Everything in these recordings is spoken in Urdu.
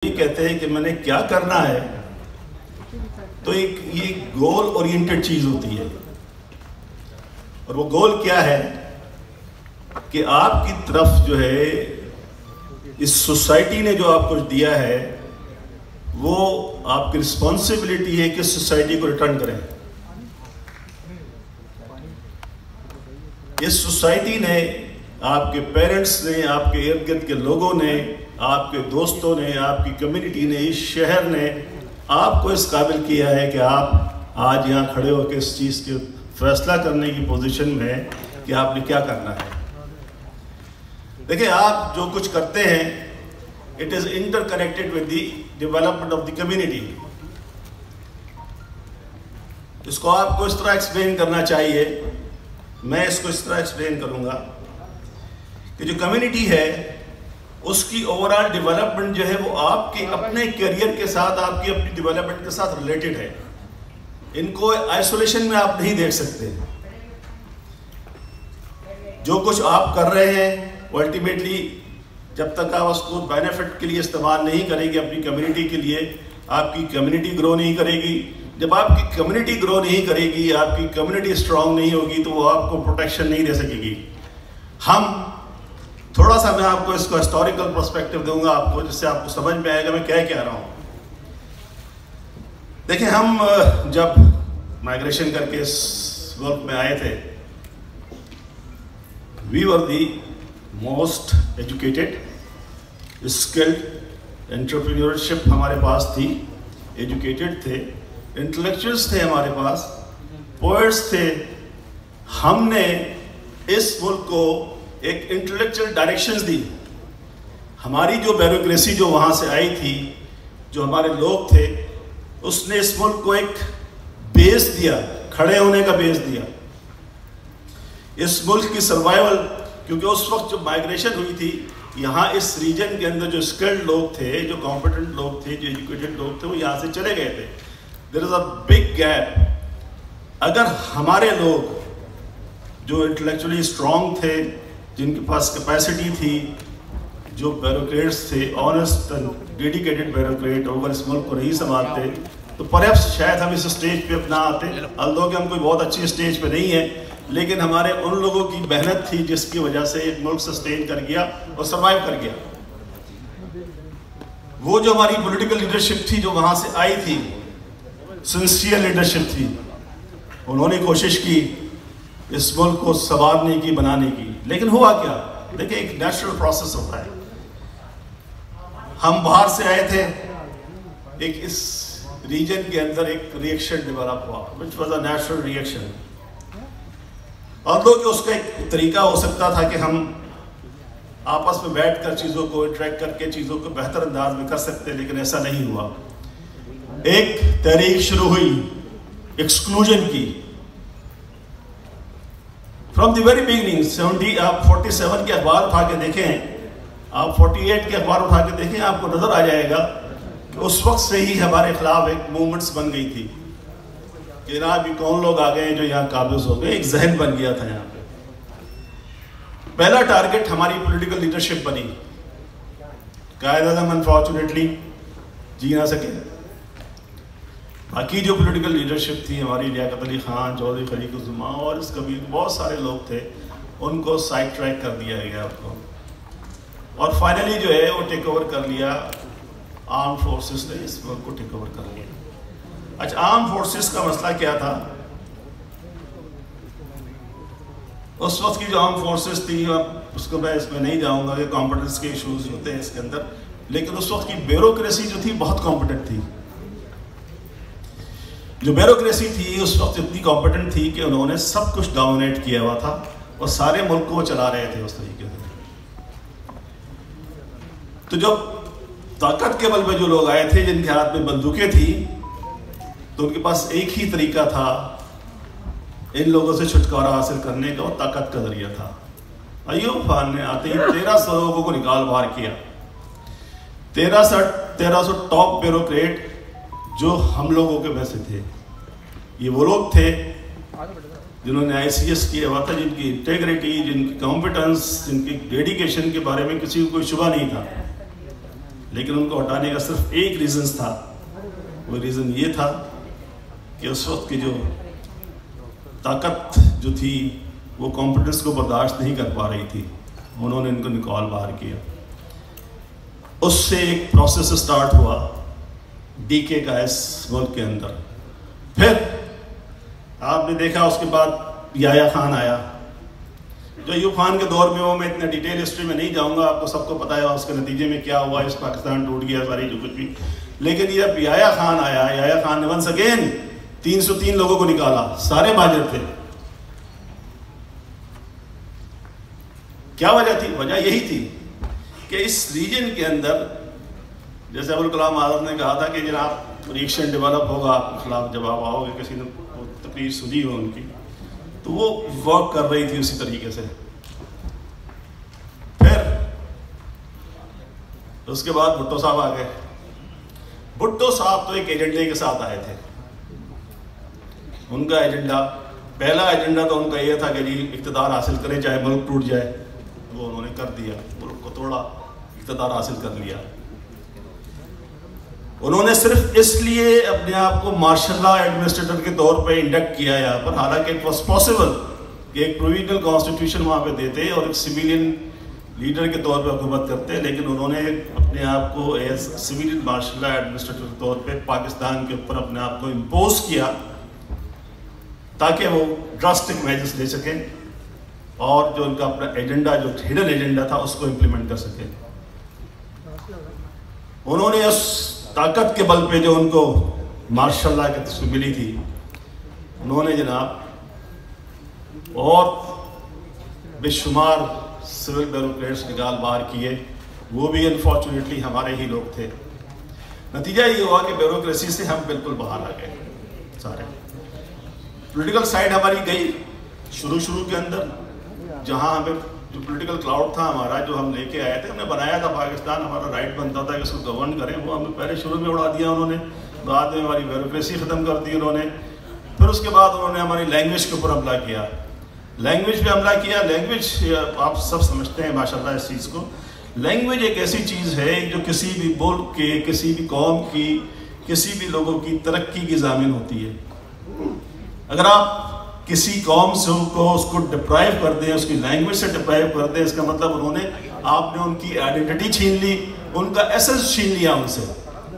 یہ کہتے ہیں کہ میں نے کیا کرنا ہے، تو یہ گول اورینٹڈ چیز ہوتی ہے. اور وہ گول کیا ہے کہ آپ کی طرف جو ہے اس سوسائٹی نے جو آپ کو دیا ہے وہ آپ کی رسپانسبلٹی ہے کہ سوسائٹی کو ریٹرن کریں. اس سوسائٹی نے، آپ کے پیرنٹس نے، آپ کے ارد گرد کے لوگوں نے، آپ کے دوستوں نے، آپ کی کمیونٹی نے، اس شہر نے آپ کو اس قابل کیا ہے کہ آپ آج یہاں کھڑے ہو کے اس چیز کے فیصلہ کرنے کی پوزیشن میں ہے کہ آپ نے کیا کرنا ہے. دیکھیں، آپ جو کچھ کرتے ہیں it is interconnected with the development of the community. اس کو آپ کو اس طرح ایکسپلین کرنا چاہیے، میں اس کو اس طرح ایکسپلین کروں گا کہ جو کمیونٹی ہے اس کی اوورآل ڈیولپمنٹ جو ہے وہ آپ کے اپنے کیریئر کے ساتھ، آپ کی اپنی ڈیولپمنٹ کے ساتھ ریلیٹڈ ہے. ان کو آئسولیشن میں آپ نہیں دیکھ سکتے. جو کچھ آپ کر رہے ہیں وہ الٹیمیٹلی جب تک آپ اس کو بینیفٹ کے لیے استعمال نہیں کریں گے اپنی کمیونٹی کے لیے، آپ کی کمیونٹی گرو نہیں کرے گی. جب آپ کی کمیونٹی گرو نہیں کرے گی، آپ کی کمیونٹی اسٹرانگ نہیں ہوگی تو وہ آپ کو پروٹیکشن نہیں دے سکے گی. ہم تھوڑا سا، میں آپ کو اس کو ہسٹوریکل پرسپیکٹو دوں گا آپ کو، جس سے آپ کو سمجھ میں آئے گا میں کیا رہا ہوں. دیکھیں، ہم جب مائگریشن کر کے اس ملک میں آئے تھے، we were the most educated, skilled, entrepreneurship ہمارے پاس تھی، ایجوکیٹڈ تھے، انٹلیکچوئلس تھے ہمارے پاس، پوئٹس تھے. ہم نے اس ملک کو ایک انٹلیکچوئل ڈائریکشنز دی. ہماری جو بیوروکریسی جو وہاں سے آئی تھی، جو ہمارے لوگ تھے، اس نے اس ملک کو ایک بیس دیا، کھڑے ہونے کا بیس دیا. اس ملک کی سروائیول، کیونکہ اس وقت جو مائگریشن ہوئی تھی یہاں اس ریجن کے اندر جو اسکلڈ لوگ تھے، جو کمپیٹنٹ لوگ تھے، جو ایجوکیٹڈ لوگ تھے، وہ یہاں سے چلے گئے تھے. There is a big gap. اگر ہمارے لوگ جو انٹلیکچولی اسٹرانگ تھے، جن کے پاس کیپیسٹی تھی، جو بیوروکریٹس تھے، آنیسٹ اینڈ ڈیڈیکیٹڈ بیوروکریٹ، اگر اس ملک کو نہیں سنبھالتے تو پرہیپس شاید ہم اس اسٹیج پہ اپنا آتے. although کہ ہم کوئی بہت اچھی اسٹیج پہ نہیں ہیں، لیکن ہمارے ان لوگوں کی محنت تھی جس کی وجہ سے ایک ملک سسٹین کر گیا اور سروائیو کر گیا. وہ جو ہماری پولیٹیکل لیڈرشپ تھی جو وہاں سے آئی تھی، سنسیئر لیڈرشپ تھی، انہوں نے کوشش کی اس ملک کو سنوارنے کی، بنانے کی. لیکن ہوا کیا؟ دیکھیں، ایک نیچرل پروسیس ہوتا ہے. ہم باہر سے آئے تھے، ایک اس ریجن کے اندر ایک ریئیکشن ڈیولپ ہوا which was a natural reaction. although کہ اس کا ایک طریقہ ہو سکتا تھا کہ ہم آپس میں بیٹھ کر چیزوں کو انٹریکٹ کر کے چیزوں کو بہتر انداز میں کر سکتے، لیکن ایسا نہیں ہوا. ایک تحریک شروع ہوئی ایکسکلوژن کی. فرام دی ویری بگننگ، آپ 47 کے اخبار اٹھا کے دیکھیں، آپ 48 کے اخبار اٹھا کے دیکھیں، آپ کو نظر آ جائے گا کہ اس وقت سے ہی ہمارے خلاف ایک موومنٹس بن گئی تھی کہ جناب یہ کون لوگ آ گئے ہیں جو یہاں قابض ہو گئے. ایک ذہن بن گیا تھا یہاں پہ. پہلا ٹارگٹ ہماری پولیٹیکل لیڈرشپ بنی. قائد اعظم انفارچونیٹلی جی نہ سکے. باقی جو پولیٹیکل لیڈرشپ تھی، ہماری لیاقت علی خان، چودھری فریق الزماں اور اس کبھی بہت سارے لوگ تھے، ان کو سائڈ ٹریک کر دیا گیا آپ کو. اور فائنلی جو ہے وہ ٹیک اوور کر لیا آرم فورسز نے، اس ملک کو ٹیک اوور کر لیا. اچھا، آرم فورسز کا مسئلہ کیا تھا؟ اس وقت کی جو آرم فورسز تھی، اس کو میں اس میں نہیں جاؤں گا کہ کمپیٹنس کے ایشوز ہوتے ہیں اس کے اندر، لیکن اس وقت کی بیوروکریسی جو تھی بہت کمپیٹنٹ تھی. جو بیوروکریسی تھی اس وقت اتنی کمپیٹنٹ تھی کہ انہوں نے سب کچھ ڈومینیٹ کیا ہوا تھا اور سارے ملک کو وہ چلا رہے تھے اس طریقے سے. تو جب طاقت کے بل پہ جو لوگ آئے تھے، جن کے ہاتھ میں بندوقیں تھیں، تو ان کے پاس ایک ہی طریقہ تھا ان لوگوں سے چھٹکارا حاصل کرنے کا، وہ طاقت کا ذریعہ تھا. ایوب خان نے آتے ہی 1300 لوگوں کو نکال باہر کیا. 1300 ٹاپ بیوروکریٹ جو ہم لوگوں کے میں سے تھے. یہ وہ لوگ تھے جنہوں نے ICS کیا ہوا تھا، جن کی انٹیگریٹی، جن کی کمپیٹنس، جن کی ڈیڈیکیشن کے بارے میں کسی کو کوئی شبہ نہیں تھا. لیکن ان کو ہٹانے کا صرف ایک ریزن تھا. وہ ریزن یہ تھا کہ اس وقت کی جو طاقت جو تھی وہ کمپیٹنس کو برداشت نہیں کر پا رہی تھی. انہوں نے ان کو نکال باہر کیا. اس سے ایک پروسیس سٹارٹ ہوا ڈی کے کا اس ملک کے اندر. پھر آپ نے دیکھا اس کے بعد یحییٰ خان آیا. جو ایوب خان کے دور میں وہ میں اتنا ڈیٹیل ہسٹری میں نہیں جاؤں گا, آپ کو سب کو پتہ ہے اس کے نتیجے میں کیا ہوا, اس پاکستان ٹوٹ گیا ساری جو کچھ بھی. لیکن جب یحییٰ خان آیا, یحییٰ خان نے ونس اگین 303 لوگوں کو نکالا, سارے مہاجر تھے. کیا وجہ تھی؟ وجہ یہی تھی کہ اس ریجن کے اندر جیسے ابوالکلام آزاد نے کہا تھا کہ جناب ریئیکشن ڈیولپ ہوگا آپ کے خلاف جب آپ آؤ گے. کسی نے تقریر سنی ہو ان کی تو وہ ورک کر رہی تھی اسی طریقے سے. پھر اس کے بعد بھٹو صاحب آ گئے. بھٹو صاحب تو ایک ایجنڈے کے ساتھ آئے تھے. ان کا ایجنڈا, پہلا ایجنڈا تو ان کا یہ تھا کہ جی اقتدار حاصل کریں چاہے ملک ٹوٹ جائے. وہ انہوں نے کر دیا, ملک کو توڑا, اقتدار حاصل کر لیا. انہوں نے صرف اس لیے اپنے آپ کو مارشل لا ایڈمنسٹریٹر کے طور پہ انڈکٹ کیا یہاں پر, حالانکہ اٹ واز پاسبل کہ ایک پروویژنل کانسٹیٹیوشن وہاں پہ دیتے اور ایک سویلین لیڈر کے طور پہ حکومت کرتے. لیکن انہوں نے اپنے آپ کو as civilian martial law administrator کے طور پہ پاکستان کے اوپر اپنے آپ کو امپوز کیا تاکہ وہ ڈراسٹک میجرز لے سکیں اور جو ان کا اپنا ایجنڈا, جو ہڈن ایجنڈا تھا, اس کو امپلیمنٹ کر سکیں. انہوں نے اس طاقت کے بل پہ جو ان کو مارشل لا کی تصویر ملی تھی, انہوں نے جناب اور بے شمار سول بیوروکریٹس نکال باہر کیے. وہ بھی انفارچونیٹلی ہمارے ہی لوگ تھے. نتیجہ یہ ہوا کہ بیوروکریسی سے ہم بالکل باہر آ گئے سارے. پولیٹیکل سائڈ ہماری گئی شروع کے اندر, جہاں ہمیں جو پولیٹیکل کلاؤڈ تھا ہمارا جو ہم لے کے آئے تھے, ہم نے بنایا تھا پاکستان, ہمارا رائٹ بنتا تھا کہ اس کو گورن کریں, وہ ہمیں پہلے شروع میں اڑا دیا انہوں نے. بعد میں ہماری بیوروکریسی ختم کر دی انہوں نے. پھر اس کے بعد انہوں نے ہماری لینگویج کے اوپر حملہ کیا. لینگویج پہ حملہ کیا. لینگویج آپ سب سمجھتے ہیں ماشاء اللہ اس چیز کو. لینگویج ایک ایسی چیز ہے جو کسی بھی ملک کے, کسی بھی قوم کی, کسی بھی لوگوں کی ترقی کی ضامن ہوتی ہے. اگر آپ کسی قوم سے اس کو ڈپرائیو کر دیں, اس کی لینگویج سے ڈپرائیو کر دیں, اس کا مطلب آپ نے ان کی آئیڈینٹی چھین لی, ان کا ایسنس چھین لیا ان سے.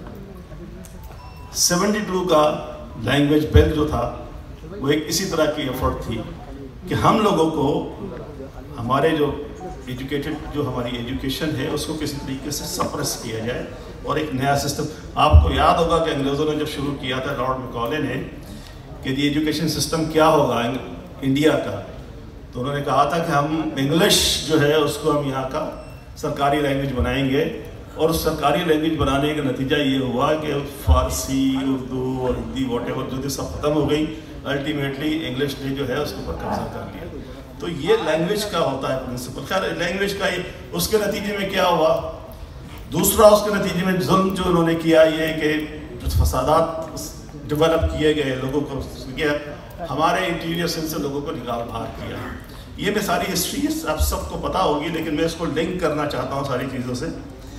72 کا لینگویج بل جو تھا وہ ایک اسی طرح کی ایفرٹ تھی کہ ہم لوگوں کو ہمارے جو ایجوکیٹڈ, جو ہماری ایجوکیشن ہے, اس کو کسی طریقے سے سپریس کیا جائے اور ایک نیا سسٹم. آپ کو یاد ہوگا کہ انگریزوں نے جب شروع کیا تھا لارڈ میکالے نے کہ یہ ایجوکیشن سسٹم کیا ہوگا انڈیا کا, تو انہوں نے کہا تھا کہ ہم انگلش جو ہے اس کو ہم یہاں کا سرکاری لینگویج بنائیں گے. اور اس سرکاری لینگویج بنانے کا نتیجہ یہ ہوا کہ فارسی, اردو اور ہندی واٹ ایور جو تھی سب ختم ہو گئی. الٹیمیٹلی انگلش نے جو ہے اس کے اوپر قبضہ کر لیا. تو یہ لینگویج کا ہوتا ہے پرنسپل. خیر لینگویج کا اس کے نتیجے میں کیا ہوا, دوسرا اس کے نتیجے میں ظلم جو انہوں نے کیا یہ کہ فسادات ڈیولپ کیے گئے, لوگوں کو کیا ہمارے انٹیریئر سین سے لوگوں کو نکال باہر کیا. یہ میں ساری ہسٹری آپ سب کو پتہ ہوگی, لیکن میں اس کو لنک کرنا چاہتا ہوں ساری چیزوں سے.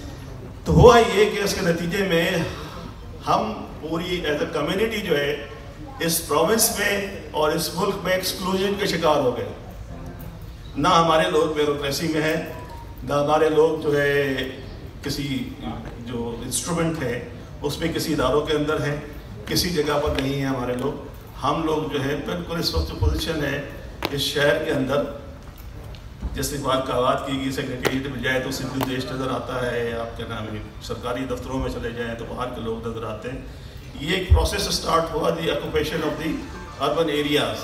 تو ہوا یہ کہ اس کے نتیجے میں ہم پوری ایز اے کمیونٹی جو ہے اس پروونس میں اور اس ملک میں ایکسکلوژن کے شکار ہو گئے. نہ ہمارے لوگ بیوروکریسی میں ہیں, نہ ہمارے لوگ جو ہے کسی جو انسٹرومنٹ ہے اس میں کسی اداروں کے اندر ہیں, کسی جگہ پر نہیں ہیں ہمارے لوگ. ہم لوگ جو ہے بالکل اس وقت جو پوزیشن ہے اس شہر کے اندر, جیسے بات کا بات کی گئی سیکریٹریٹ میں جائے تو سندھو دیش نظر آتا ہے, آپ کے نام سرکاری دفتروں میں چلے جائیں تو باہر کے لوگ نظر آتے ہیں. یہ ایک پروسیس اسٹارٹ ہوا the occupation of the urban areas.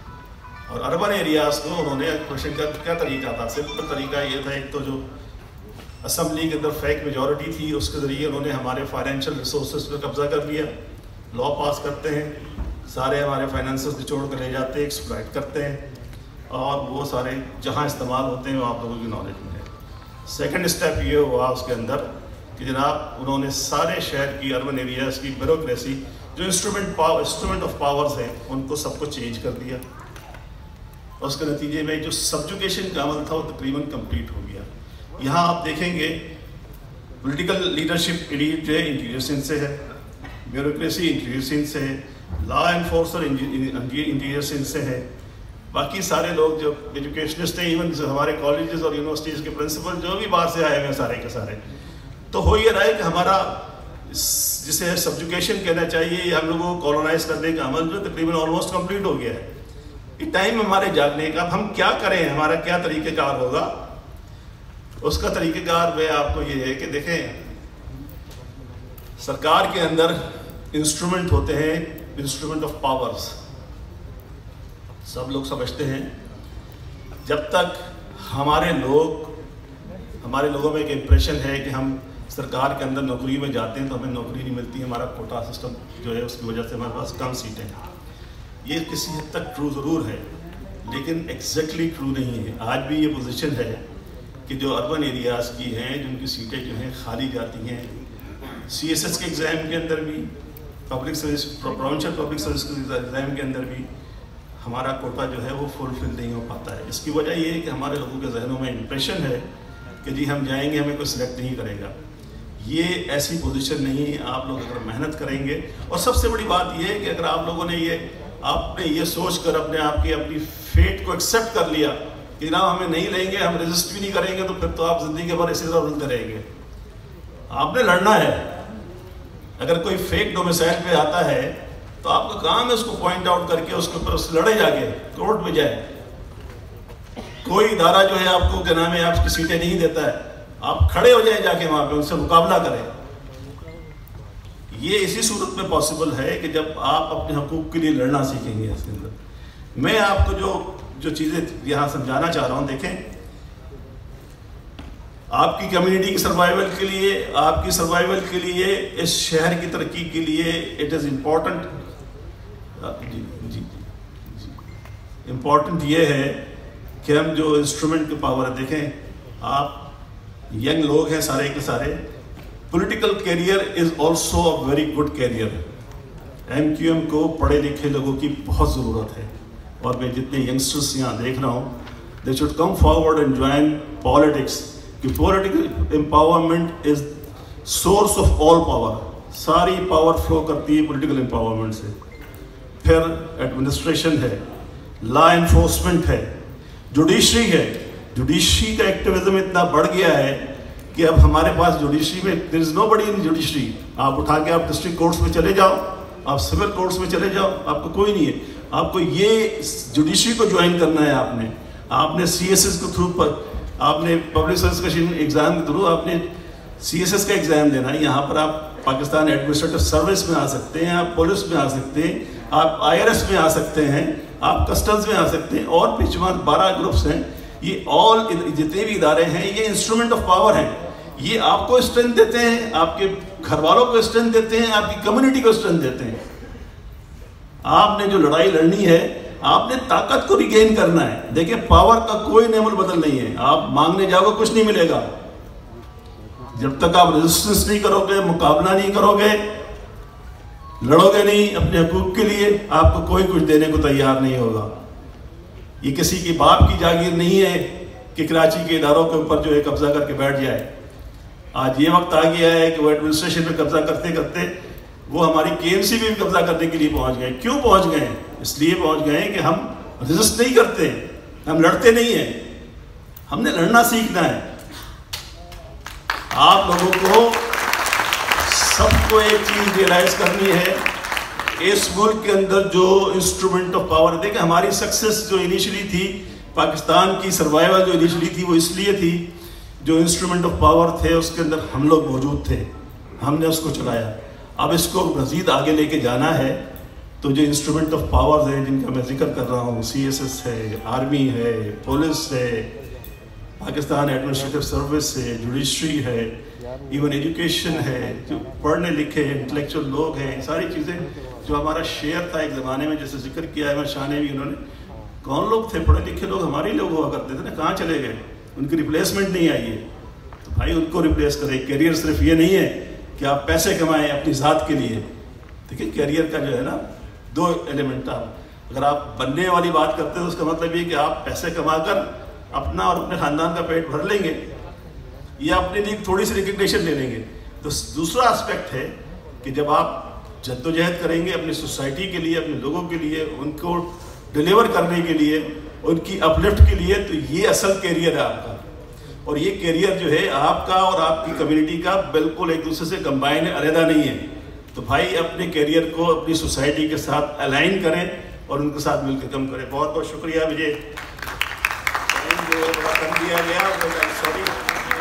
اور اربن ایریاز کو انہوں نے آکوپیشن کا کیا طریقہ تھا, سمپل طریقہ یہ تھا, ایک تو جو اسمبلی کے اندر فیک میجورٹی تھی اس کے ذریعے انہوں نے ہمارے فائنینشیل ریسورسز پہ قبضہ کر لیا. لا پاس کرتے ہیں, سارے ہمارے فائنینسز نچوڑ کر لے جاتے ہیں, ایکسپلائٹ کرتے ہیں, اور وہ سارے جہاں استعمال ہوتے ہیں وہ آپ لوگوں کی نالج میں ہے. سیکنڈ اسٹیپ یہ ہوا اس کے اندر کہ جناب انہوں نے سارے شہر کی اربن ایریاز کی بیوروکریسی جو انسٹرومنٹ آف پاورز ہیں ان کو سب کو چینج کر دیا. اس کے نتیجے میں جو سبجوکیشن کا عمل تھا وہ تقریباً کمپلیٹ ہو گیا. یہاں آپ دیکھیں گے पॉलिटिकल लीडरशिप एलीट जो है इंटीरियर सिंध से है, ब्यूरोक्रेसी इंटीरियर सिंध से है, लॉ एनफोर्सर इंटीरियर सिंध से है, बाकी सारे लोग जो एजुकेशनिस्ट हैं, इवन हमारे कॉलेजेस और यूनिवर्सिटीज़ के प्रिंसिपल जो भी बाहर से आए हुए हैं सारे के सारे, तो हो ये रहा है कि हमारा जिसे सब्जुकेशन कहना चाहिए, हम लोगों को कॉलोनाइज करने का अमल जो तकरीबन ऑलमोस्ट कंप्लीट हो गया है। ये टाइम हमारे जागने का, अब हम क्या करें, हमारा क्या तरीक़ेकार होगा, उसका तरीक़ेकार में आपको ये है कि देखें, सरकार के अंदर इंस्ट्रूमेंट होते हैं, इंस्ट्रूमेंट ऑफ पावर्स, सब लोग समझते हैं। जब तक हमारे लोगों में एक इम्प्रेशन है कि हम सरकार के अंदर नौकरी में जाते हैं तो हमें नौकरी नहीं मिलती, हमारा कोटा सिस्टम जो है उसकी वजह से हमारे पास कम सीटें हैं, ये किसी हद तक ट्रू ज़रूर है, लेकिन एग्जैक्टली ट्रू नहीं है। आज भी ये पोजीशन है कि जो अर्बन एरियाज़ की हैं, जिनकी सीटें जो हैं खाली जाती हैं, CSS के एग्ज़ाम के अंदर भी, public service provincial public service के एग्ज़ाम के अंदर भी हमारा कोटा जो है वो फुलफिल नहीं हो पाता है। इसकी वजह ये है कि हमारे लोगों के जहनों में इम्प्रेशन है कि जी हम जाएंगे, हमें कोई सिलेक्ट नहीं करेगा। ये ऐसी पोजीशन नहीं है। आप लोग अगर मेहनत करेंगे, और सबसे बड़ी बात ये है कि अगर आप लोगों ने आपने ये सोच कर अपनी फेट को एक्सेप्ट कर लिया कि ना हमें नहीं लेंगे, हम रेजिस्ट भी नहीं करेंगे, तो फिर तो आप ज़िंदगी भर इसी तरह रुलते रहेंगे। आपने लड़ना है। अगर कोई फेक डोमिसाइल पे आता है तो आपका काम है उसको पॉइंट आउट करके उसके ऊपर लड़े, जाके कोर्ट में जाए। कोई इदारा जो है आपको क्या नाम है आपकी सीटें नहीं देता है, आप खड़े हो जाए जाके वहां पे, उनसे मुकाबला करें। ये इसी सूरत में पॉसिबल है कि जब आप अपने हकूक के लिए लड़ना सीखेंगे। इसके अंदर मैं आपको जो चीज़ें यहाँ समझाना चाह रहा हूँ, देखें, आपकी कम्युनिटी की सर्वाइवल के लिए, आपकी सर्वाइवल के लिए, इस शहर की तरक्की के लिए इट इज़ इम्पॉर्टेंट। इम्पॉर्टेंट ये है कि हम जो इंस्ट्रूमेंट के पावर है, देखें आप यंग लोग हैं सारे के सारे, political career is also a very good career. MQM को पढ़े लिखे लोगों की बहुत ज़रूरत है, और मैं जितने यंगस्टर्स यहाँ देख रहा हूँ, they should come forward and join politics, कि political empowerment is source of all power. सारी पावर फ्लो करती है पॉलिटिकल एम्पावरमेंट से। फिर एडमिनिस्ट्रेशन है, लॉ एनफोर्समेंट है, जुडिशरी है। जुडिशरी का एक्टिविज्म इतना बढ़ गया है कि अब हमारे पास जुडिशरी में there is nobody in judiciary. आप उठा के आप डिस्ट्रिक्ट कोर्ट्स में चले जाओ, आप सिविल कोर्ट्स में चले जाओ, आपको कोई नहीं है। आपको ये जुडिशरी को ज्वाइन करना है। आपने CSS के थ्रू पर, आपने पब्लिक सर्विस कमीशन एग्ज़ाम के थ्रू आपने CSS का एग्ज़ाम देना है। यहाँ पर आप पाकिस्तान एडमिनिस्ट्रेटिव सर्विस में आ सकते हैं, आप पुलिस में आ सकते हैं, आप IRS में आ सकते हैं, आप कस्टम्स में आ सकते हैं, और पिछवाड़ 12 ग्रुप्स हैं। ये ऑल जितने भी इदारे हैं, ये इंस्ट्रूमेंट ऑफ पावर हैं। ये आपको स्ट्रेंथ देते हैं, आपके घर वालों को स्ट्रेंथ देते हैं, आपकी कम्युनिटी को स्ट्रेंथ देते हैं। आपने जो लड़ाई लड़नी है, आपने ताकत को रिगेन करना है। देखिए, पावर का कोई नेमल बदल नहीं है। आप मांगने जाओगे कुछ नहीं मिलेगा। जब तक आप रेजिस्टेंस नहीं करोगे, मुकाबला नहीं करोगे, लड़ोगे नहीं अपने हकूक के लिए, आपको कोई कुछ देने को तैयार नहीं होगा। ये किसी के बाप की जागीर नहीं है कि कराची के इदारों के ऊपर जो है कब्जा करके बैठ जाए। आज ये वक्त आ गया है कि वो एडमिनिस्ट्रेशन में कब्जा करते करते वो हमारी KMC में भी कब्जा करने के लिए पहुंच गए। क्यों पहुंच गए? इसलिए पहुंच गए कि हम रेजिस्ट नहीं करते, हम लड़ते नहीं हैं। हमने लड़ना सीखना है। आप लोगों को सबको एक चीज रियलाइज करनी है, इस मुल्क के अंदर जो इंस्ट्रूमेंट ऑफ पावर, देखिए हमारी सक्सेस जो इनिशियली थी, पाकिस्तान की सर्वाइवल जो इनिशियली थी, वो इसलिए थी जो इंस्ट्रूमेंट ऑफ पावर थे उसके अंदर हम लोग मौजूद थे, हमने उसको चलाया। अब इसको मज़ीद आगे लेके जाना है तो जो इंस्ट्रूमेंट ऑफ पावर्स हैं जिनका मैं जिक्र कर रहा हूँ, CSS है, आर्मी है, पुलिस है, पाकिस्तान एडमिनिस्ट्रेटिव सर्विस है, जुडिशरी है, इवन एजुकेशन है, जो पढ़ने लिखे इंटेलेक्चुअल लोग हैं, सारी चीज़ें जो हमारा शेयर था एक ज़माने में, जैसे जिक्र किया है शाह ने भी, उन्होंने कौन लोग थे पढ़े लिखे लोग, हमारे लोग हुआ करते थे ना, कहाँ चले गए? उनकी रिप्लेसमेंट नहीं आई है। तो भाई उनको रिप्लेस करें। कैरियर सिर्फ ये नहीं है कि आप पैसे कमाएं अपनी ज़ात के लिए। देखिए कैरियर का जो है ना, दो एलिमेंट था। अगर आप बनने वाली बात करते हैं तो उसका मतलब ये कि आप पैसे कमाकर अपना और अपने ख़ानदान का पेट भर लेंगे, या अपने लिए थोड़ी सी रिकग्निशन ले लेंगे। तो दूसरा एस्पेक्ट है कि जब आप जद्दोजहद करेंगे अपनी सोसाइटी के लिए, अपने लोगों के लिए, उनको डिलीवर करने के लिए, उनकी अपलिफ्ट के लिए, तो ये असल कैरियर है आपका। और ये कैरियर जो है आपका और आपकी कम्युनिटी का बिल्कुल एक दूसरे से कंबाइन है, अलग नहीं है। तो भाई अपने कैरियर को अपनी सोसाइटी के साथ अलाइन करें और उनके साथ मिलकर काम करें। बहुत बहुत शुक्रिया। मुझे टाइम जो बड़ा कम दिया गया, सॉरी।